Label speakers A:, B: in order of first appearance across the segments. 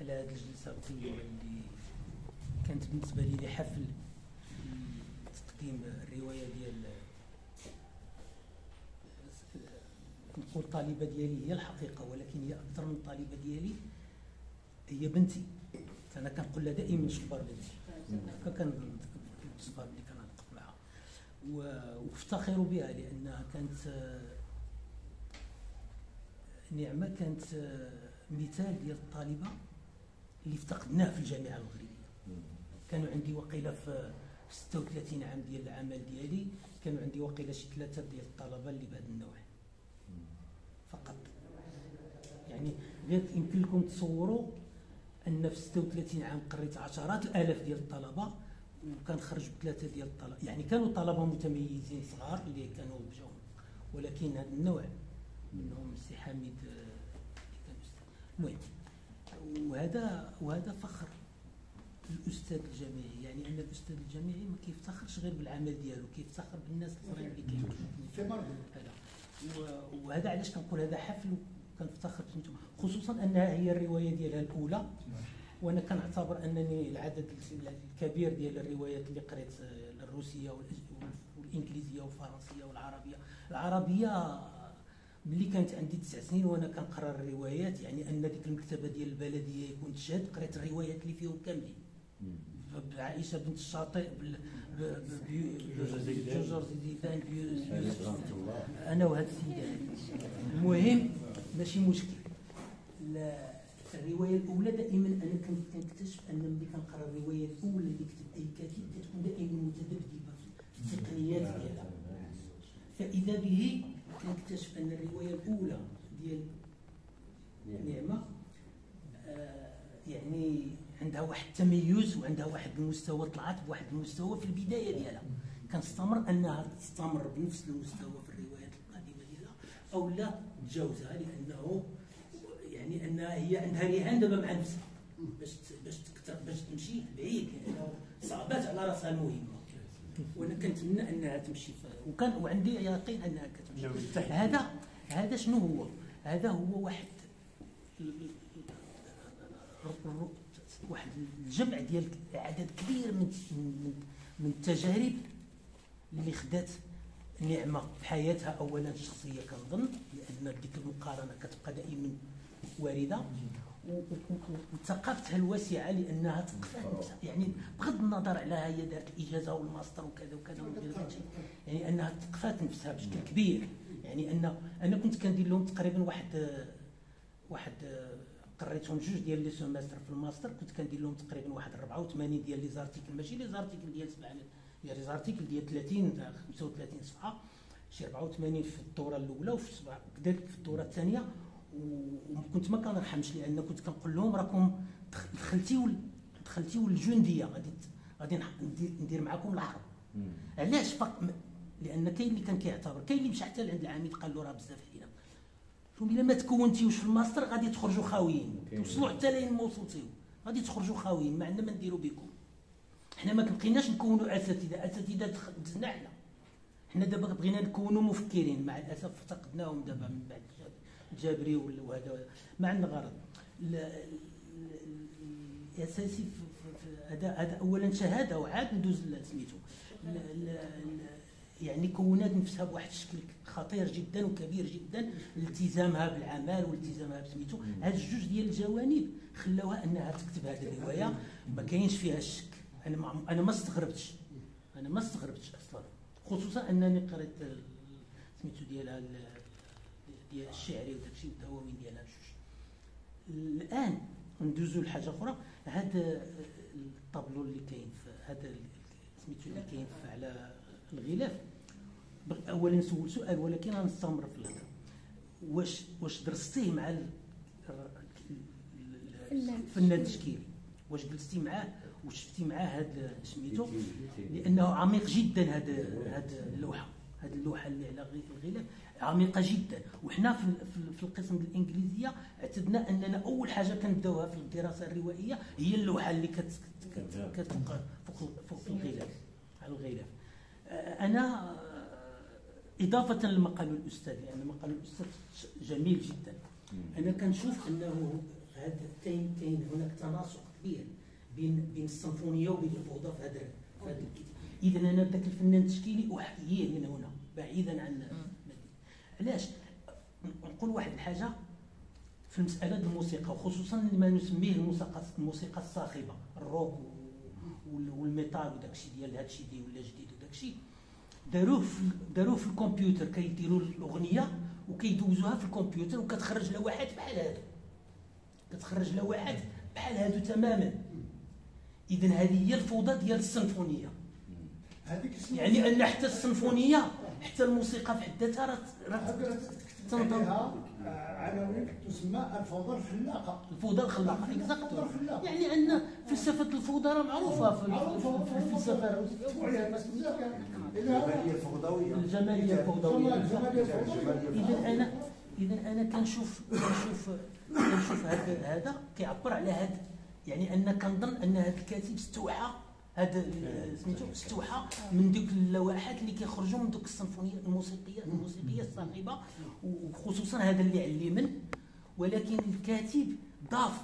A: على هذه الجلسه الطيبه اللي كانت بالنسبه لي حفل تقديم الروايه ديال نقول طالبه ديالي هي الحقيقه، ولكن هي اكثر من طالبه ديالي، هي بنتي. انا كنقول لها دائما شكبر بنتي، كان الصفات اللي كنعتق معها وافتخر بها لانها كانت نعمه، كانت مثال ديال الطالبه اللي افتقدناه في الجامعه المغربيه. كانوا عندي وقيله في 36 عام ديال العمل ديالي، كانوا عندي وقيله شي 3 ديال الطلبه اللي بهذا النوع فقط. يعني غير يمكن لكم تصوروا ان في 36 عام قريت عشرات الالاف ديال الطلبه، وكنخرج ب3 ديال الطلبه. يعني كانوا طلبه متميزين صغار اللي كانوا بجاهم، ولكن هذا النوع منهم السي حميد اللي كان استاذ. المهم، وهذا فخر الاستاذ الجامعي. يعني ان الاستاذ الجامعي ما كيفتخرش غير بالعمل ديالو، كيفتخر بالناس الاخرين اللي كيشوفوا هذا. وهذا علاش كنقول هذا حفل كنفتخر بسميتو، خصوصا انها هي الروايه ديالها الاولى. وانا كنعتبر انني العدد الكبير ديال الروايات اللي قريت الروسيه والانجليزيه والفرنسيه والعربيه. العربيه ملي كانت عندي 9 سنين وانا كنقرا الروايات، يعني ان ديك المكتبه ديال البلديه يكون تشهد، قريت الروايات اللي فيهم كاملين. بعائشه بنت الشاطئ، جوجر زيدان، انا وهذا السيد. المهم ماشي مشكل. الروايه الاولى دائما انا كنكتشف ان ملي كنقرا الروايه الاولى اللي كتب اي كاتب كتكون دائما متذبذبه في التقنيات ديالها. فاذا به كنكتشف ان الروايه الاولى ديال نعمه يعني عندها واحد التميز وعندها واحد المستوى، طلعت بواحد المستوى في البدايه ديالها. كنستمر انها تستمر بنفس المستوى في الروايات القادمه ديالها، او لا تجاوزها، لانه يعني انها هي عندها رهان دابا مع نفسها باش تمشي بعيد، لانه صعبات على راسها المهمه. وانا كنتمنى انها تمشي، وعندي يقين انها كتمشي. هذا شنو هو؟ هذا هو واحد الجمع ديال عدد كبير من التجارب اللي خدات نعمه في حياتها. اولا الشخصيه كنظن، لان ديك المقارنه كتبقى دائما وارده، وثقافتها الواسعه لانها تقفات نفسها. يعني بغض النظر على هي دارت الاجازه والماستر وكذا وكذا وكذا، يعني انها تقفات نفسها بشكل كبير. يعني انا كنت كندير لهم تقريبا واحد قريتهم 2 ديال لي سيمستر في الماستر، كنت كندير لهم تقريبا واحد 84 ديال لي زارتيكل، ماشي لي زارتيكل ديال 700، لي زارتيكل ديال 30 35 صفحه، شي 84 في الدوره الاولى وكذلك في الدوره الثانيه. وكنت ما كنرحمش، لان كنت كنقول لهم راكم دخلتيو الجنديه، غادي ندير معكم الحرب. علاش؟ لان كاين اللي كان كيعتبر، كاين اللي مشى حتى لعند العميد قال له راه بزاف علينا، شوف الا ما تكونتيوش في الماستر غادي تخرجوا خاويين، توصلوا حتى لين ما وصلتيو غادي تخرجوا خاويين، ما عندنا ما نديروا بكم. حنا ما بقيناش نكونوا اساتذه دزنا حنا دابا بغينا نكونوا مفكرين. مع الاسف افتقدناهم دابا من بعد الجابري وهذا، ما عندنا غرض. الاساسي هذا اولا شهاده، وعاد ندوز سميتو. يعني كونات نفسها بواحد الشكل خطير جدا وكبير جدا، التزامها بالعمل والتزامها بسميتو. هاد 2 ديال الجوانب خلاوها انها تكتب هذه الروايه، ما كاينش فيها الشك. انا ما استغربتش اصلا، خصوصا انني قريت سميتو ديالها ديال الشعري وداكشي والدواوين ديالها بجوج. الان ندوزو لحاجه اخرى. هذا الطابلو اللي كاين في هذا سميتو اللي كاين على الغلاف، اولا نسول سؤال ولكن غنستمر في الهضره. واش درستيه مع الفنان التشكيلي؟ واش جلستي معاه وشفتي معاه هذا سميتو؟ لانه عميق جدا هذا اللوحه اللي على الغلاف عميقه جدا. وحنا في القسم الانجليزيه اعتدنا اننا اول حاجه كنبداوها في الدراسه الروائيه هي اللوحه اللي كتبقى فوق الغلاف، على الغلاف. انا اضافه لما قالوا الاستاذ، لان ما قالوا الاستاذ جميل جدا، انا كنشوف انه هذا كاين هناك تناسق كبير بين السيمفونيه وبين الفوضى في هذا الكتاب. اذا انا ذاك الفنان التشكيلي احييه من هنا بعيدا عن علاش نقول واحد الحاجه في مساله الموسيقى، وخصوصا ما نسميه الموسيقى الصاخبه، الروك والميتال وداك الشيء ديال هذا الشيء ولا جديد وداك الشيء، داروه في الكمبيوتر، كيديروا الاغنيه وكيدوزوها في الكمبيوتر وكتخرج لوحات بحال هادو، كتخرج لوحات بحال هادو تماما. اذا هذه هي الفوضى ديال السيمفونيه، يعني ان حتى السيمفونيه حتى الموسيقى في حد ذاتها راه
B: تنظم عناوين تسمى الفوضى الخلاقه.
A: الفوضى الخلاقه اكزاكتو، يعني ان فلسفه الفوضى راه معروفه في الفلسفه الروسيه،
B: الجماليه الفوضويه،
A: الجماليه الفوضويه. اذا انا كنشوف هذا كيعبر على هذا، يعني ان كنظن ان هذا الكاتب استوحى هذا سميتو استوحى من ديك اللوحات اللي كيخرجوا من ديك السيمفونيه الموسيقيه الصاخبه، وخصوصا هذا اللي علمن. ولكن الكاتب ضاف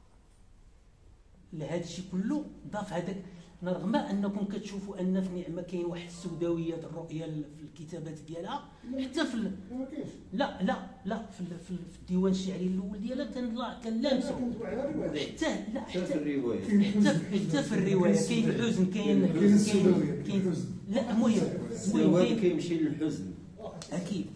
A: لهذا الشيء كله، ضاف هذاك، رغم انكم كتشوفوا ان في نعمه كاين واحد السوداويه الرؤيه في الكتابات ديالها، حتى في لا في الديوان الشعري الاول ديالها كان لامسه، حتى في الروايه، حتى في الروايه كاين الحزن، كاين لا المهم
C: كيمشي للحزن.
A: اكيد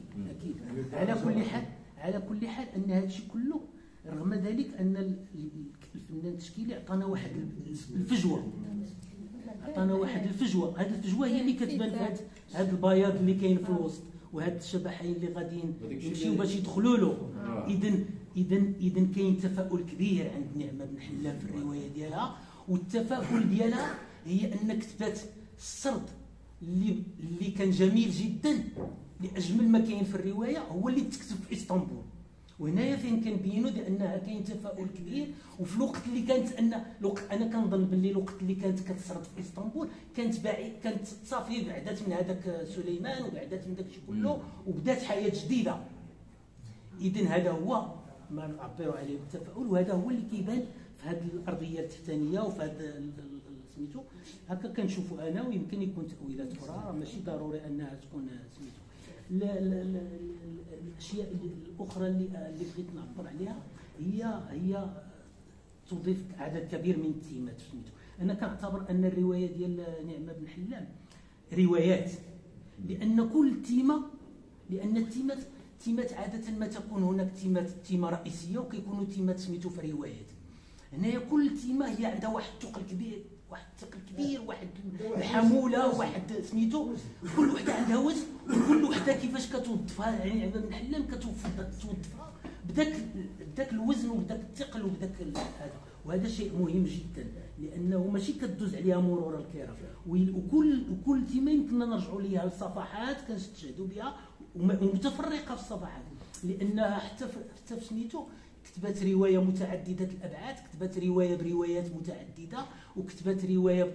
A: على كل حال ان هذا الشيء كله، رغم ذلك ان الفنان التشكيلي عطانا واحد الفجوه، هذه الفجوه هي اللي كتبان في هذا البياض اللي كاين في الوسط، وهاد الشبحين اللي غاديين يمشيو باش يدخلوا له. اذا كاين تفاؤل كبير عند نعمه بن حلام في الروايه ديالها، والتفاؤل ديالها هي ان كتبات السرد اللي كان جميل جدا، لاجمل ما كاين في الروايه هو اللي تكتب في اسطنبول. وهنايا فين كنبينوا بانها كاين تفاؤل كبير، وفي الوقت اللي كانت انا كنظن باللي الوقت اللي كانت كتسرد في اسطنبول كانت صافي بعدات من هذاك سليمان وبعدات من داك الشيء كله وبدات حياه جديده. اذا هذا هو ما نعبروا عليه بالتفاؤل، وهذا هو اللي كيبان في هذه الارضيه التحتانيه وفي هذا سميتو هكا كنشوفوا انا، ويمكن يكون تاويلات اخرى، ماشي ضروري انها تكون سميتو. الاشياء الاخرى اللي بغيت نعبر عليها هي تضيف عدد كبير من التيمات. سميتو انا كنعتبر ان الروايه ديال نعمه بن حلام روايات، لان كل التيمات عاده ما تكون هناك تيمه رئيسيه، وكيكونوا تيمات سميتو في روايات. هنايا كل تيمه هي عندها واحد الثقل كبير، واحد الحموله، واحد سميتو، كل وحده عندها وزن، وكل وحده كيفاش كتوظفها. يعني عباد بن حلام كتوظفها بداك الوزن وبداك الثقل وبداك هذا، وهذا شيء مهم جدا، لانه ماشي كدوز عليها مرور الكرام. وكل تيمه يمكننا نرجعوا ليها لصفحات كنستشهدوا بها ومتفرقه في الصفحات، لانها حتى في سميتو كتبت روايه متعدده الابعاد، كتبت روايه بروايات متعدده، وكتبت روايه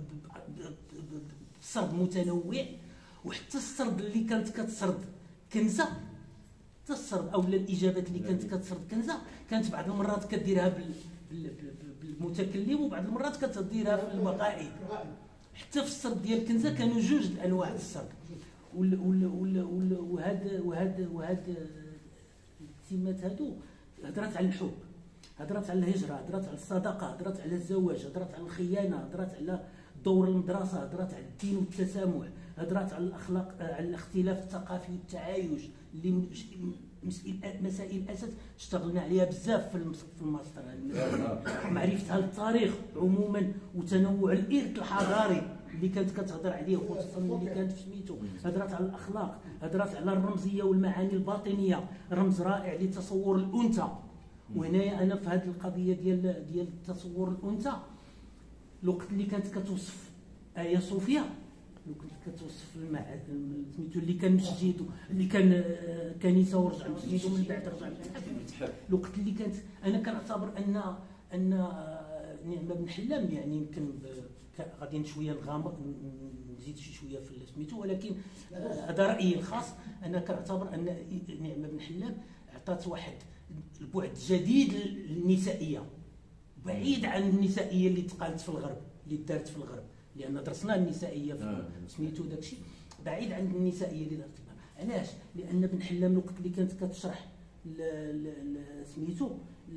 A: بسرد متنوع. وحتى السرد اللي كانت كتسرد كنزه، حتى السرد او الاجابات اللي كانت كتسرد كنزه، كانت بعض المرات كديرها بالمتكلم، وبعض المرات كتديرها في الوقائع. حتى في السرد ديال كنزه كانوا جوج الانواع السرد. وهذا التيمات هادو هضرات على الحب، هضرات على الهجره، هضرات على الصداقه، هضرات على الزواج، هضرات على الخيانه، هضرات على دور المدرسه، هضرات على الدين والتسامح، هضرات على الاخلاق، على الاختلاف الثقافي والتعايش، اللي مسائل اساس اشتغلنا عليها بزاف في الماستر. معرفتها للتاريخ عموما، وتنوع الارث الحضاري اللي كانت كتهضر عليه، خصوصا اللي كانت في سميتو. هضرات على الاخلاق، هضرات على الرمزيه والمعاني الباطنيه، رمز رائع لتصور الانثى. وهنايا انا في هذه القضيه ديال تصور الانثى، الوقت اللي كانت كتوصف ايا صوفيا، لو كنت كتوصف سميتو اللي كان مسجد، اللي كان كنيسه ورجع مسجد ومن بعد رجع متحف، الوقت اللي كانت انا كنعتبر ان نعمه بن حلام، يعني يمكن غادي شويه نغامر نزيد شويه في سميتو، ولكن هذا رايي الخاص. انا كنعتبر ان نعمه بن حلام عطات واحد البعد الجديد للنسائيه، بعيد عن النسائيه اللي تقالت في الغرب، اللي دارت في الغرب، لان درسنا النسائيه في سميتو داكشي، بعيد عن النسائيه اللي دارت. علاش؟ لان بن حلام الوقت اللي كانت كتشرح سميتو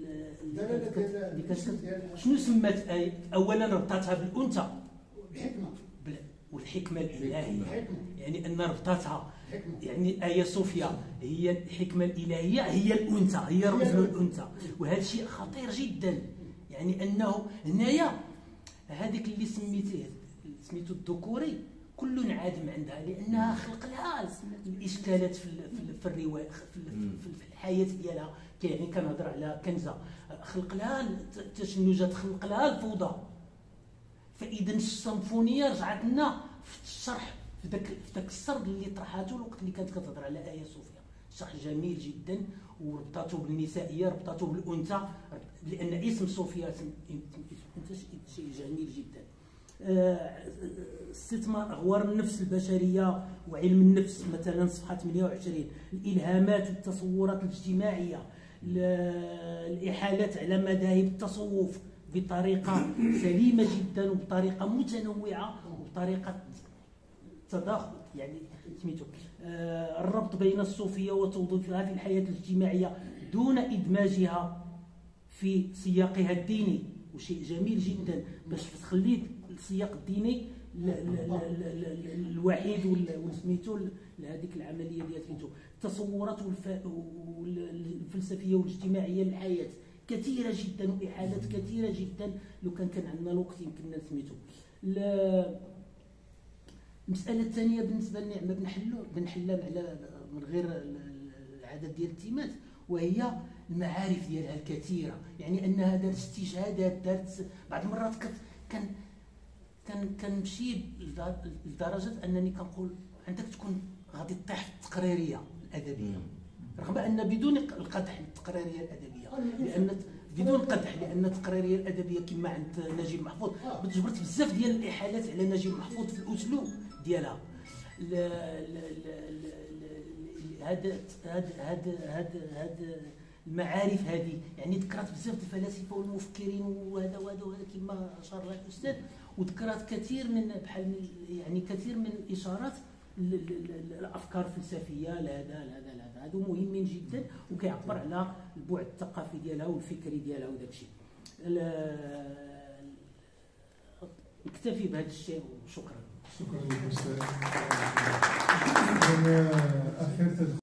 A: شنو سمات اولا ربطاتها بالانثى
B: الحكمه
A: والحكمه الالهيه، يعني ان ربطاتها يعني آية صوفيا هي الحكمة الإلهية، هي الأنثى، هي رمز الأنثى، وهذا شيء خطير جدا. يعني أنه هنايا هذيك اللي سميتو الذكوري كل انعدم عندها، لأنها خلق لها الإشكالات في الرواية، في الحياة ديالها. يعني كنهضر على كنزة، خلق لها التشنجات، خلق لها الفوضى. فإذا السيمفونية رجعت لنا في الشرح، في ذاك السرد اللي طرحاته الوقت اللي كانت كتهضر على آية صوفيا، شرح جميل جدا، وربطاته بالنسائيه، ربطاته بالانثى، لان اسم صوفيا شيء جميل جدا. استثمار اغوار النفس البشريه وعلم النفس مثلا صفحه 28، الالهامات والتصورات الاجتماعيه، الاحالات على مذاهب التصوف بطريقه سليمه جدا وبطريقه متنوعه وبطريقه تداخل، يعني سميتو الربط بين الصوفيه وتوظيفها في الحياه الاجتماعيه دون ادماجها في سياقها الديني، وشيء جميل جدا باش تخلي السياق الديني الوحيد وسميتو لهذيك العمليه ديال سميتو التصورات الفلسفيه والاجتماعيه للحياه كثيره جدا، واحالات كثيره جدا. لو كان عندنا الوقت يمكننا سميتو. المساله الثانيه بالنسبه لنعمه بن حلام على من غير العدد ديال التيمات، وهي المعارف ديالها الكثيره، يعني انها دارت استجهادات، دارت بعض المرات كنمشي لدرجه انني كنقول عندك تكون غادي تطيح في التقريريه الادبيه، رغم ان بدون القدح للتقريريه الادبيه، لان بدون قدح، لان التقريريه الادبيه كما عند نجيب محفوظ جبرت بزاف ديال الاحالات على نجيب محفوظ في الاسلوب ديالها. هاد المعارف هذه يعني ذكرت بزاف الفلاسفه والمفكرين وهذا كما اشار لها الاستاذ، وذكرت كثير من بحال يعني كثير من الاشارات الافكار الفلسفيه لهذا هادو مهمين جدا، وكيعبر على البعد الثقافي ديالها والفكري ديالها وداك الشيء. نكتفي بهذا الشيء وشكرا.
C: شكرا لك استاذ.